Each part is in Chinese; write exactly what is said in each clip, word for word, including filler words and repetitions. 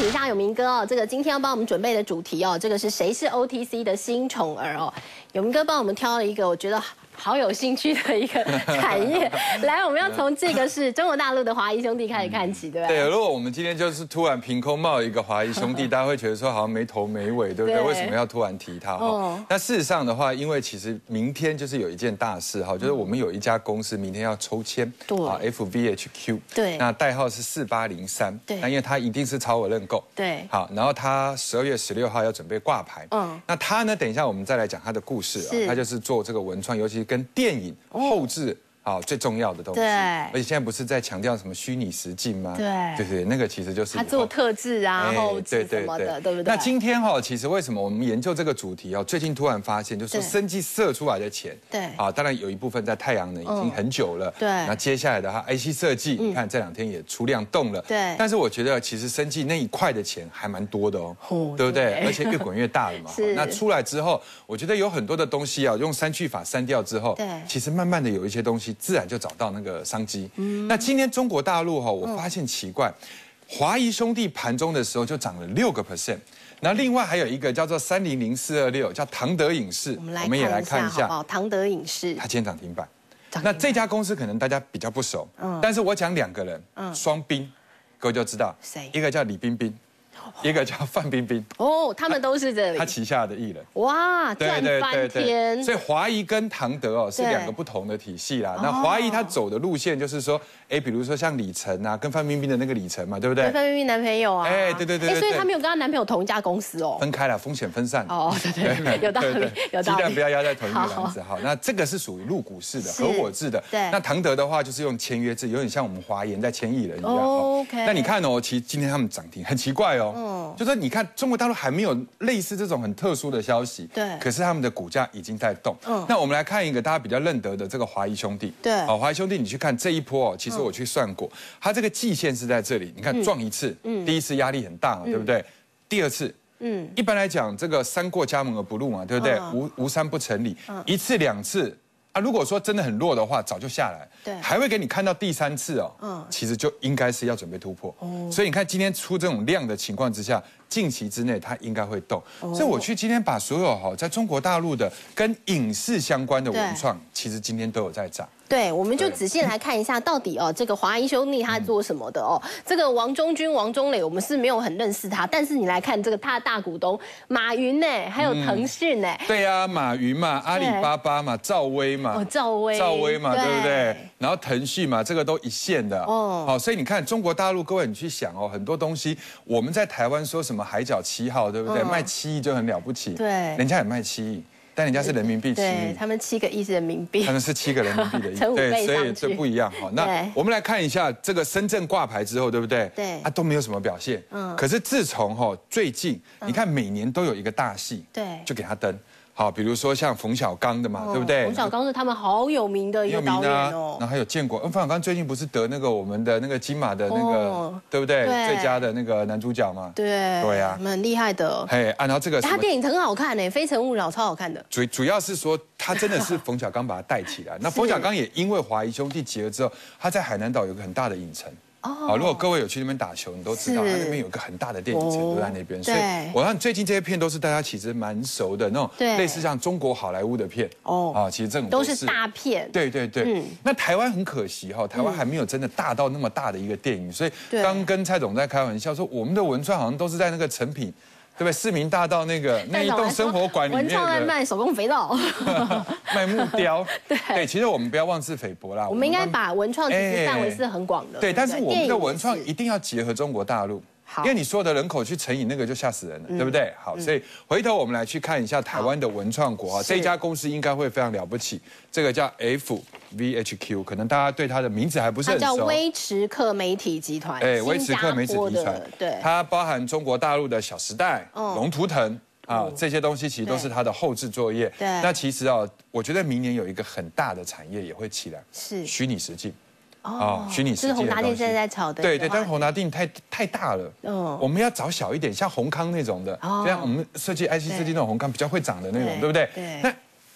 请一下永明哥哦，这个今天要帮我们准备的主题哦，这个是谁是 O T C 的新宠儿哦？永明哥帮我们挑了一个，我觉得好有兴趣的一个产业。来，我们要从这个是中国大陆的华谊兄弟开始看起，对吧？ 对，如果我们今天就是突然凭空冒一个华谊兄弟，大家会觉得说好像没头没尾，对不对？ 对为什么要突然提它？ 哦， 那事实上的话，因为其实明天就是有一件大事哈，就是我们有一家公司明天要抽签， 对啊 ，F V H Q， 对， 那代号是四八零三， 对， 那因为它一定是超额认购， 对， 好，然后它十二月十六号要准备挂牌，嗯，那它呢，等一下我们再来讲它的故事啊，它就是做这个文创，尤其是跟电影后制。好，最重要的东西。 对， 而且现在不是在强调什么虚拟实境吗？ 对， 对对，那个其实就是他做特制啊、后制什么的，对不对？ 那今天哈，其实为什么我们研究这个主题哦？最近突然发现，就是说生技射出来的钱， 对， 啊，当然有一部分在太阳能已经很久了， 对。 那接下来的话，I C 设计，你看这两天也出量动了， 对。 但是我觉得其实生技那一块的钱还蛮多的哦，对不对？而且越滚越大了嘛。 是。 那出来之后，我觉得有很多的东西啊，用删去法删掉之后， 对， 其实慢慢的有一些东西自然就找到那个商机。嗯，那今天中国大陆哈，我发现奇怪，华谊兄弟盘中的时候就涨了六个 percent， 那另外还有一个叫做三零零四二六，叫唐德影视， 我们来我们也来看一下，好，唐德影视， 它今天涨停板。那这家公司可能大家比较不熟，嗯，但是我讲两个人，嗯，双冰，各位就知道， 谁？ 一个叫李冰冰。一个叫范冰冰哦，他们都是这里， 他旗下的艺人哇，赚翻天。 所以华谊跟唐德哦是两个不同的体系啦。那华谊他走的路线就是说，哎，比如说像李晨啊，跟范冰冰的那个李晨嘛，对不对？ 范冰冰男朋友啊， 哎，对对对， 所以她没有跟她男朋友同一家公司哦， 分开了，风险分散。 哦，对对，有道理，有道理。 鸡蛋不要压在同一个篮子。好，那这个是属于入股式的、合伙制的。 对。 那唐德的话就是用签约制，有点像我们华研在签艺人一样。 OK。 那你看哦，其实今天他们涨停很奇怪哦，嗯，就说你看。中国大陆还没有类似这种很特殊的消息， 对， 可是他们的股价已经在动。嗯，那我们来看一个大家比较认得的这个华谊兄弟， 对， 好，华谊兄弟，你去看这一波哦，其实我去算过，它这个季线是在这里，你看撞一次，嗯，第一次压力很大嘛，对不对？第二次，嗯，一般来讲这个三过家门而不入嘛，对不对？无无三不成理，一次两次。啊，如果说真的很弱的话，早就下来， 对， 还会给你看到第三次哦，嗯，其实就应该是要准备突破，哦，所以你看今天出这种量的情况之下，近期之内它应该会动，哦，所以我去今天把所有哈在中国大陆的跟影视相关的文创，其实今天都有在涨。 对，我们就仔细来看一下，到底哦，这个华谊兄弟他做什么的哦？这个王中军、王中磊，我们是没有很认识他，但是你来看这个他的大股东马云呢，还有腾讯呢。 对呀，马云嘛，阿里巴巴嘛，赵薇嘛， 哦，赵薇， 赵薇嘛，对不对？然后腾讯嘛，这个都一线的哦。好，所以你看中国大陆，各位你去想哦，很多东西我们在台湾说什么海角七号，对不对？卖七亿就很了不起， 对， 人家也卖七亿。但人家是人民币七亿， 他们七个亿是人民币， 他们是七个人民币的亿，对，所以这不一样哈。那我们来看一下这个深圳挂牌之后，对不对？ 对， 啊都没有什么表现。嗯，可是自从哈最近，你看每年都有一个大戏， 对， 就给他登。好，比如说像冯小刚的嘛，对不对？ 冯小刚是他们好有名的一个导演哦。 然后还有建国，嗯，冯小刚最近不是得那个我们的那个金马的那个，对不对？最佳的那个男主角嘛。 对。 对呀， 很厉害的。 嘿，啊，然后这个他电影很好看呢，《非诚勿扰》超好看的。 主主要是说他真的是冯小刚把他带起来。那冯小刚也因为华谊兄弟结合之后，他在海南岛有个很大的影城。好，如果各位有去那边打球，你都知道，他那边有个很大的电影城都在那边，所以我看最近这些片都是大家其实蛮熟的那种，类似像中国好莱坞的片哦，啊，其实这种都是大片， 对对对。那台湾很可惜哈，台湾还没有真的大到那么大的一个电影，所以刚跟蔡总在开玩笑说，我们的文创好像都是在那个成品。对不对？市民大道那个那一栋生活馆里面的， 文创在卖手工肥皂， 卖木雕。 对对，其实我们不要妄自菲薄啦。 我们应该把文创其实范围是很广的。 对，但是我们的文创一定要结合中国大陆。因为你所有的人口去乘以那个就吓死人了，对不对？好，所以回头我们来去看一下台湾的文创国啊，这一家公司应该会非常了不起。这个叫 F V H Q， 可能大家对它的名字还不是很熟。 它叫威驰克媒体集团， 哎，威驰克媒体集团， 对， 它包含中国大陆的小时代、龙图腾啊这些东西，其实都是它的后制作业。 对， 那其实啊，我觉得明年有一个很大的产业也会起来， 是虚拟实境。 哦， 虚拟实境是宏达电现在在炒的， 对对，但是宏达电太太大了，嗯，我们要找小一点，像宏康那种的，就像我们设计 I C 设计那种宏康比较会长的那种，对不对？ 对。 那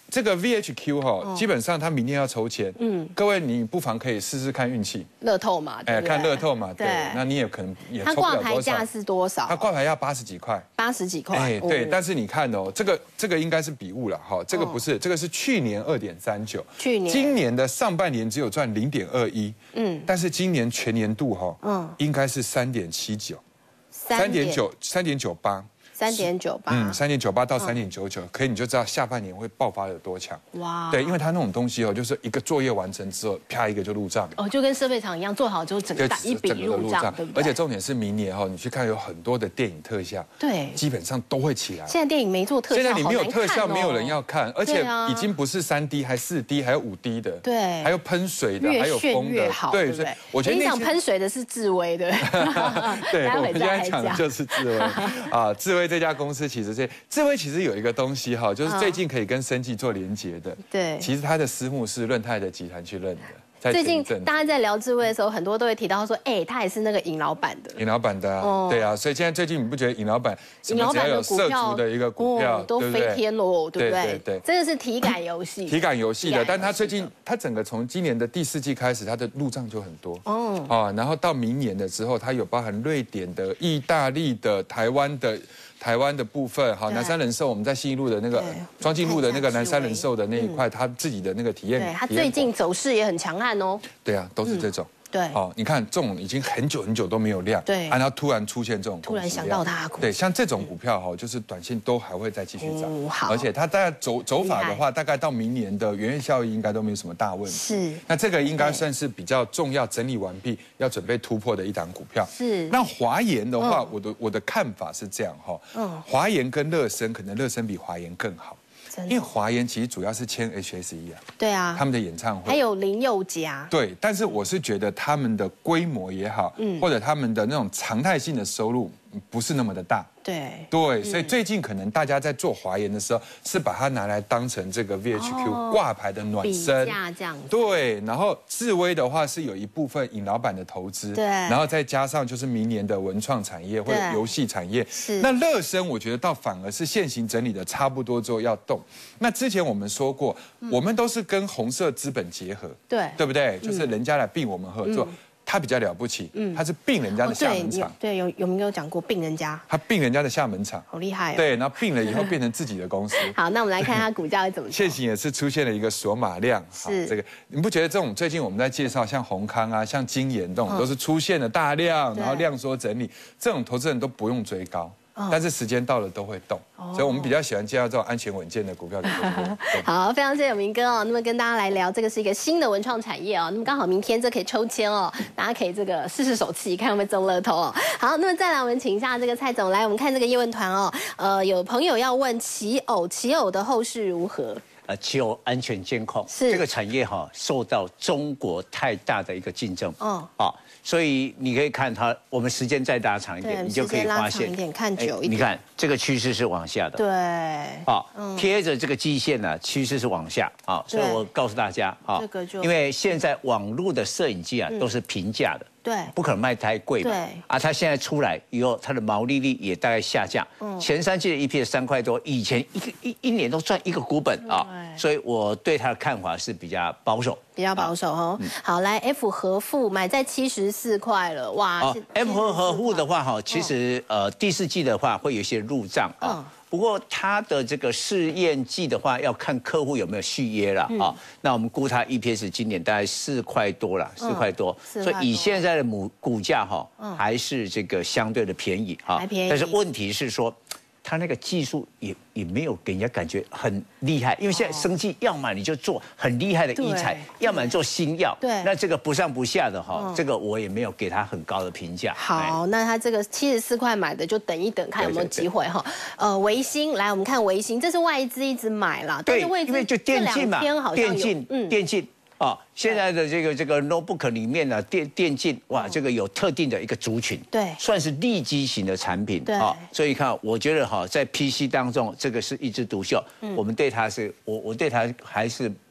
这个 V H Q 哈，基本上它明年要筹钱，嗯，各位你不妨可以试试看运气， 乐透嘛，哎， 看乐透嘛，对，那你也可能也抽不了多少。它挂牌价是多少？ 它挂牌要八十几块， 八十几块， 哎，对，但是你看哦，这个这个应该是笔误了哈，这个不是，这个是去年二点三九， 去年， 今年的上半年只有赚零点二一，嗯，但是今年全年度哈，嗯，应该是三点七九，三点九，三点九八。 三点九八， 嗯，三点九八到三点九九，可以你就知道下半年会爆发有多强。哇，对，因为它那种东西哦，就是一个作业完成之后，啪一个就入账。 哦，就跟设备厂一样，做好之后整个打一笔入账，对不对？ 而且重点是明年哈，你去看有很多的电影特效， 对， 基本上都会起来。 现在电影没做特效， 现在你没有特效，没有人要看，而且已经不是三 D， 还四 D， 还有五 D 的， 对， 还有喷水的，还有风的， 对，所以我觉得你讲喷水的是智威的， 对，我们现在讲的就是智威啊，智威这家公司其实。智威其实有一个东西哈，就是最近可以跟生技做连结的。对，其实它的私募是润泰的集团去认的。 最近大家在聊智威的时候，很多都会提到说，哎，他也是那个尹老板的。 尹老板的啊，对啊，所以现在最近你不觉得尹老板尹老板的涉足的一个股票都飞天喽，对不对？ 对对， 真的是体感游戏。 体感游戏的，但他最近他整个从今年的第四季开始，他的入账就很多。哦啊，然后到明年的时候，他有包含瑞典的、意大利的、台湾的。台湾的部分，好，南山人寿我们在信义路的那个庄敬路的那个南山人寿的那一块，他自己的那个体验， 对，他最近走势也很强悍哦。 对啊，都是这种。 对， 好，你看这种已经很久很久都没有量， 对， 然后突然出现这种， 突然想到它， 对，像这种股票哈，就是短线都还会再继续涨，好，而且它大概走走法的话，大概到明年的元月效益应该都没有什么大问题。是，那这个应该算是比较重要，整理完毕要准备突破的一档股票。是，那华研的话，我的我的看法是这样哈，嗯，华研跟乐升可能乐升比华研更好。因为华研其实主要是签 H S E 啊， 对啊， 他们的演唱会还有林宥嘉， 对，但是我是觉得他们的规模也好，嗯，或者他们的那种常态性的收入不是那么的大， 对对，所以最近可能大家在做华研的时候，是把它拿来当成这个 V H Q 挂牌的暖身， 这样对，然后智威的话是有一部分尹老板的投资，对，然后再加上就是明年的文创产业或者游戏产业，是那乐升我觉得倒反而是现行整理的差不多之后要动。那之前我们说过，我们都是跟红色资本结合，对，对不对？就是人家来并我们合作。他比较了不起，嗯，他是并人家的厦门厂， 对，有有没有讲过并人家？ 他并人家的厦门厂， 好厉害， 对，然后并了以后变成自己的公司。 好，那我们来看它股价会怎么？ 现行也是出现了一个锁码量，是这个，你不觉得这种最近我们在介绍像宏康啊、像金研这种，都是出现了大量，然后量缩整理，这种投资人都不用追高。但是时间到了都会动，所以我们比较喜欢介绍这种安全稳健的股票。 好，非常谢谢明哥哦。那么跟大家来聊，这个是一个新的文创产业哦。那么刚好明天这可以抽签哦，大家可以这个试试手气，看有没有中乐透哦。好，那么再来我们请一下这个蔡总来，我们看这个叶问团哦。呃，有朋友要问奇偶，奇偶的后市如何？ 呃，奇偶安全监控是这个产业哈，受到中国太大的一个竞争，嗯，啊，所以你可以看它，我们时间再拉长一点，你就可以发现， 一点看久一点， 你看这个趋势是往下的， 对， 啊，贴着这个季线呢，趋势是往下，啊，所以我告诉大家，啊，这个就因为现在网络的摄影机啊都是平价的。对，不可能卖太贵嘛。对啊，它现在出来以后，它的毛利率也大概下降。嗯，前三季的 E P S 三块多，以前一个一一年都赚一个股本啊，所以我对它的看法是比较保守， 比较保守哦。好，来 F 和富买在七十四块了，哇。 F 和和富的话哈，其实呃第四季的话会有一些入账啊。不过它的这个试验季的话，要看客户有没有续约了啊。那我们估它 E P S 今年大概四块多了，四块多。所以以现在的母股价哈，还是这个相对的便宜哈。但是问题是说，它那个技术也也没有给人家感觉很厉害，因为现在生技要么你就做很厉害的医材，要么你做新药。对，那这个不上不下的哈，这个我也没有给它很高的评价。 好，那它这个七十四块买的，就等一等，看有没有机会哈。呃，维新来，我们看维新，这是外资一直买啦， 对，因为就电竞嘛，电竞， 嗯， 电竞。啊，现在的这个这个 notebook 里面呢，电电竞哇，这个有特定的一个族群，对，算是利基型的产品，对啊，所以看，我觉得哈，在 P C 当中，这个是一枝独秀，我们对它是，我我对它还是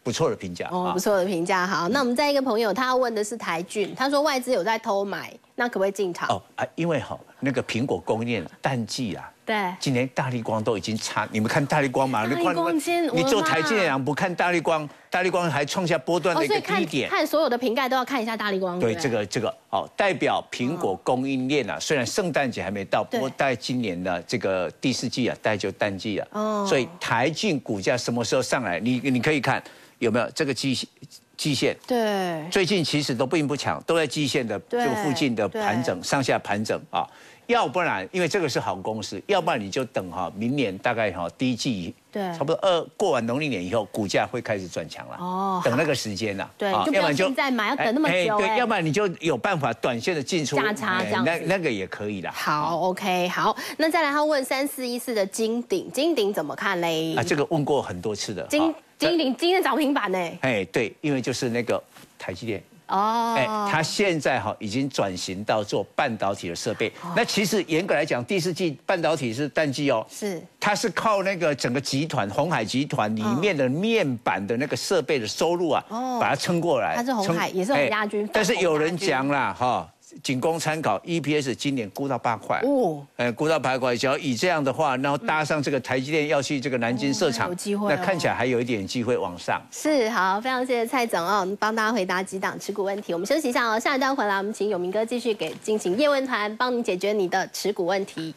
不错的评价。 哦，不错的评价。好，那我们再一个朋友，他问的是台骏，他说外资有在偷买，那可不可以进场？ 哦啊，因为哈那个苹果供应链淡季啊。 对， 今年大立光都已经差，你们看大立光嘛？ 大立光先， 你做台积电不看大立光，大立光还创下波段的一个低点。 看所有的瓶盖都要看一下大立光。 对，这个这个哦，代表苹果供应链啊，虽然圣诞节还没到，不过大概今年的这个第四季啊，大概就淡季了。哦，所以台骏股价什么时候上来？你你可以看有没有这个季季线？ 对， 最近其实都并不强，都在季线的这个附近的盘整，上下盘整啊。 要不然，因为这个是好公司，要不然你就等哈，明年大概哈第一季， 对， 差不多二过完农历年以后，股价会开始转强了。哦，等那个时间呐， 对，要不然就现在买，要等那么久， 对，要不然你就有办法短线的进出价差这样子， 那那个也可以的。 好 ，OK， 好，那再来他问三四一四的金鼎，金鼎怎么看嘞？ 啊，这个问过很多次的。 金金鼎今天涨停板呢？ 哎，对，因为就是那个台积电。 哦，哎，它现在哈已经转型到做半导体的设备。那其实严格来讲，第四季半导体是淡季哦。 是， 它是靠那个整个集团鸿海集团里面的面板的那个设备的收入啊，把它撑过来。 它是鸿海，也是鸿家军。 但是有人讲啦，哈。 仅供参考 ，E P S 今年估到八块哦，呃，估到八块。只要以这样的话，然后搭上这个台积电要去这个南京设厂， 有机会， 那看起来还有一点机会往上。 是，好，非常谢谢蔡总哦，我们帮大家回答几档持股问题。我们休息一下哦，下一段回来，我们请永明哥继续给进行叶问团，帮你解决你的持股问题。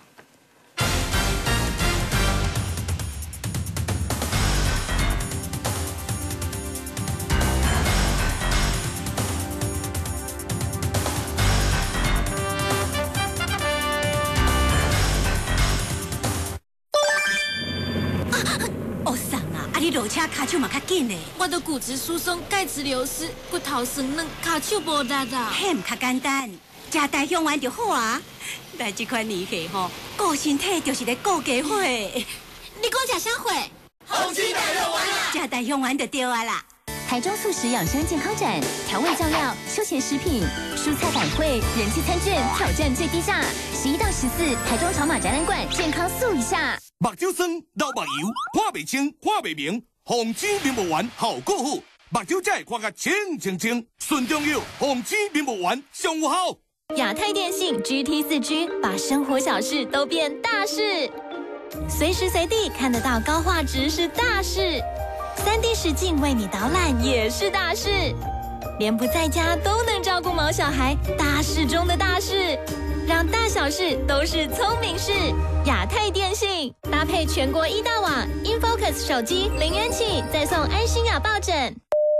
落车骹手嘛较紧嘞， 我都骨质疏松、钙质流失、骨头酸软、骹手无力啦。 迄唔较简单，食大香丸就好啊。但这款年纪吼，顾身体就是咧顾家伙。 你讲食啥货？红金大香丸啦！ 食大香丸就对啊啦。 台中素食养生健康展，调味酱料、休闲食品、蔬菜百汇、人气餐券，挑战最低价。十一到十四，台中草马展览馆健康素一下。 目睭酸、流目油、看袂清、看袂明，红星面膜丸效果好，目睭才会看甲清清清。顺中药，红星面膜丸上有效。 亚太电信 G T 四 G 把生活小事都变大事，随时随地看得到高画质是大事，三 D 实境为你导览也是大事，连不在家都能照顾毛小孩，大事中的大事。 让大小事都是聪明事，亚太电信搭配全国一大网 ，InFocus 手机零元起，再送安心雅抱枕。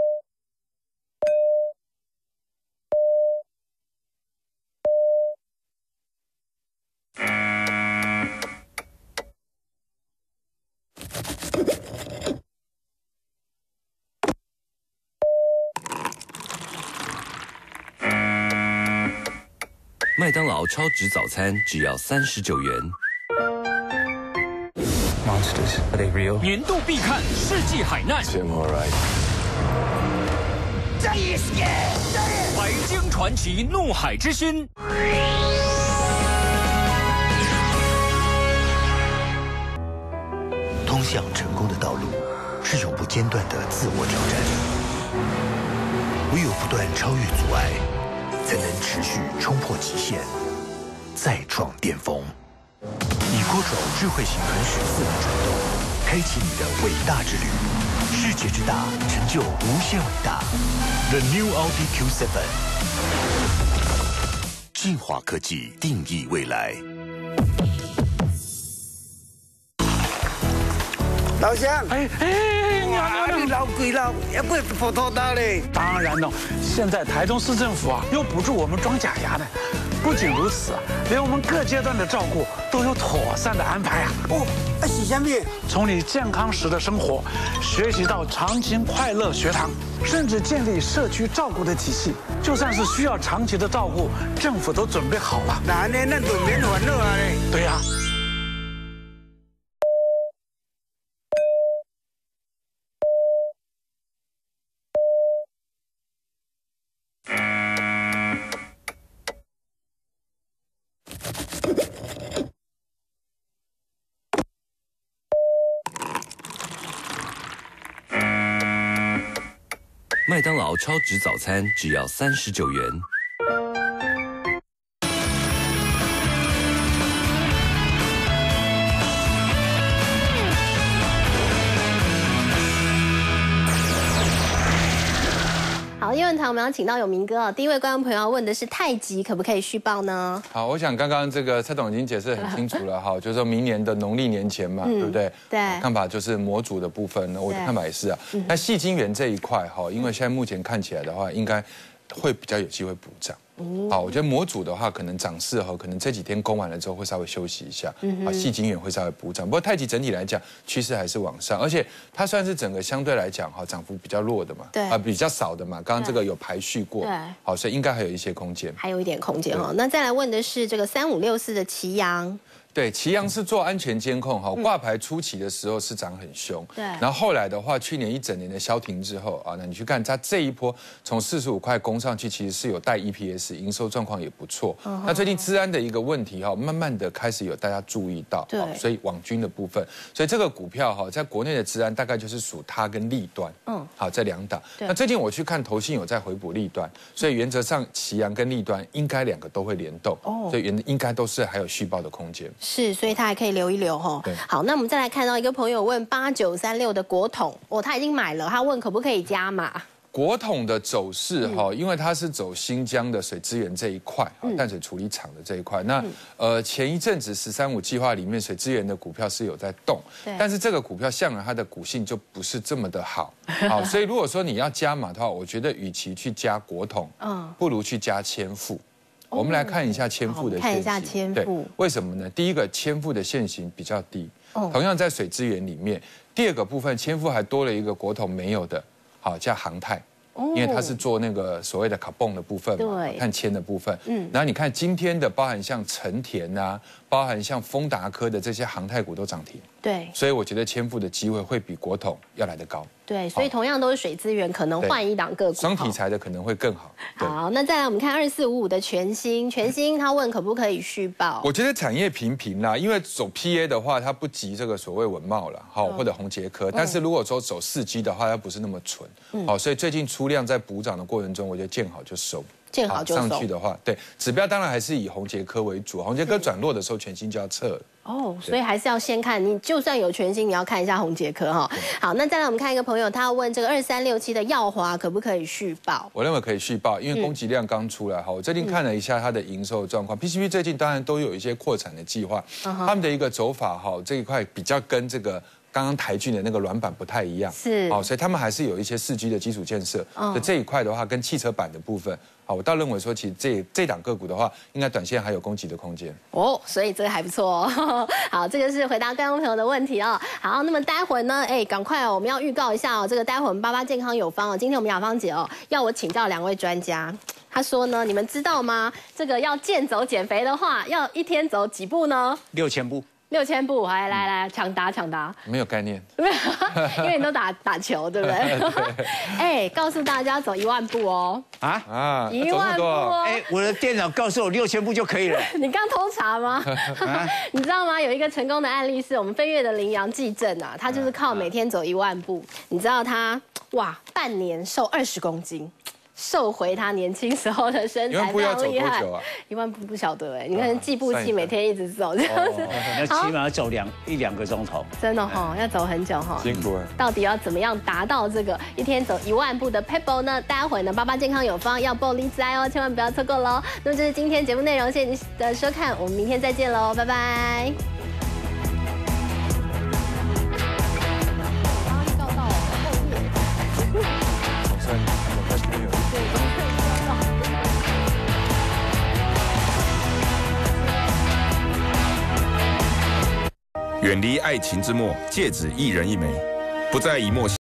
麦当劳超值早餐只要三十九元。 Monsters, are they real? 年度必看世纪海难。白鲸传奇怒海之心。 通向成功的道路是永不间断的自我挑战，唯有不断超越阻碍，才能持续冲破极限，再创巅峰。以 Quattro 智慧型恒时四轮传动，开启你的伟大之旅。世界之大，成就无限伟大。The New Audi Q 七， 进化科技，定义未来。 老乡， 哎哎，你好， 你老鬼了，也不普通的嘞。 当然了，现在台中市政府啊，又补助我们装假牙呢。不仅如此，连我们各阶段的照顾都有妥善的安排啊。 哦，洗下面， 从你健康时的生活，学习到长青快乐学堂，甚至建立社区照顾的体系。就算是需要长期的照顾，政府都准备好了。 那那那都免烦恼啊嘞。 对呀。 麦当劳超值早餐只要三十九元。 好，叶问堂我们要请到有明哥哦。第一位观众朋友要问的是太极可不可以续报呢？ 好，我想刚刚这个蔡董已经解释很清楚了哈，就是说明年的农历年前嘛，对不对？ 对， 看法就是模组的部分呢，我的看法也是啊。那矽晶圆这一块哈，因为现在目前看起来的话，应该会比较有机会补涨。好，我觉得模组的话，可能涨势哈，可能这几天攻完了之后会稍微休息一下，啊，矽晶圆会稍微补涨。不过太极整体来讲，趋势还是往上，而且它算是整个相对来讲哈，涨幅比较弱的嘛， 对， 啊，比较少的嘛。刚刚这个有排序过， 对， 好，所以应该还有一些空间， 还有一点空间哈。那再来问的是这个三五六四的奇阳。 对，奇阳是做安全监控哈，挂牌初期的时候是涨很凶，对，然后后来的话，去年一整年的消停之后啊，那你去看它这一波从四十五块攻上去，其实是有带 E P S， 营收状况也不错。那最近资安的一个问题哈，慢慢的开始有大家注意到，对，所以网军的部分，所以这个股票哈，在国内的资安大概就是属它跟立端，嗯，好这两档。那最近我去看投信有在回补立端，所以原则上奇阳跟立端应该两个都会联动，哦，所以原应该都是还有续报的空间。 是，所以它还可以留一留哈。好，那我们再来看到一个朋友问八九三六的国统，哦，他已经买了，他问可不可以加码？ 国统的走势哈，因为它是走新疆的水资源这一块，淡水处理厂的这一块。那呃前一阵子十三五计划里面水资源的股票是有在动，但是这个股票向来它的股性就不是这么的好，好，所以如果说你要加码的话，我觉得与其去加国统，嗯，不如去加千富。我们来看一下千富的现形， 看一下千富， 为什么呢？第一个，千富的现形比较低，同样在水资源里面。第二个部分，千富还多了一个国统没有的，好叫航太，因为它是做那个所谓的卡泵的部分嘛，碳铅的部分。嗯，然后你看今天的，包含像成田啊，包含像丰达科的这些航太股都涨停。 对， 所以我觉得千富的机会会比国统要来得高。 对，所以同样都是水资源，可能换一档个股， 双题材的可能会更好。 好，那再来我们看二四五五的全新，全新他问可不可以续报？ 我觉得产业平平啦，因为走 P A 的话，它不及这个所谓文茂了，好或者宏捷科，但是如果说走四 G 的话，它不是那么纯，好，所以最近出量在补涨的过程中，我觉得见好就收。 见好就收上去的话，对指标当然还是以宏捷科为主，宏捷科转弱的时候，全新就要撤了。 哦，所以还是要先看你，就算有全新，你要看一下宏捷科哈。好，那再来我们看一个朋友，他要问这个二三六七的耀华可不可以续报？ 我认为可以续报，因为供给量刚出来哈。我最近看了一下它的营收状况 ，P C B 最近当然都有一些扩产的计划，他们的一个走法哈，这一块比较跟这个。刚刚台骏的那个软板不太一样， 是， 好，所以他们还是有一些四 G 的基础建设。嗯，这一块的话，跟汽车板的部分，好，我倒认为说，其实这这档个股的话，应该短线还有攻击的空间。 哦，所以这个还不错哦。好，这个是回答观众朋友的问题哦。好，那么待会呢，哎，赶快哦，我们要预告一下哦，这个待会我们八八健康有方哦，今天我们雅芳姐哦，要我请教两位专家。他说呢，你们知道吗？这个要健走减肥的话，要一天走几步呢？ 六千步。 六千步，来来来，抢答抢答。 没有概念， 因为你都打打球，对不对？哎，告诉大家走一万步哦。啊啊， 一万步哦！ 哎，我的电脑告诉我六千步就可以了。 你刚偷查吗？你知道吗？有一个成功的案例是我们飞跃的羚羊纪正啊，他就是靠每天走一万步，你知道他哇，半年瘦二十公斤。瘦回他年轻时候的身材，非常厉害。一万步不晓得哎，你看计步器每天一直走这样子， 那起码要走两一两个钟头。 真的哈，要走很久哈， 辛苦了。 到底要怎么样达到这个一天走一万步的 Pebble 呢？待会呢，八八健康有方要报力在哦，千万不要错过喽。那么这是今天节目内容，谢谢您的收看，我们明天再见喽，拜拜。 远离爱情之墨，戒指一人一枚，不再以墨。